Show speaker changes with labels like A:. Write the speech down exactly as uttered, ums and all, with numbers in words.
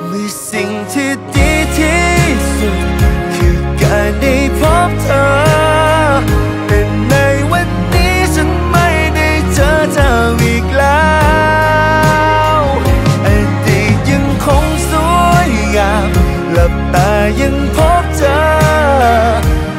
A: ว่าสิ่งที่ดีที่สุดคือการได้พบเธอแต่ในวันนี้ฉันไม่ได้เจอเธออีกแล้วอดีตยังคงสวยงามหลับตายังพบเธอ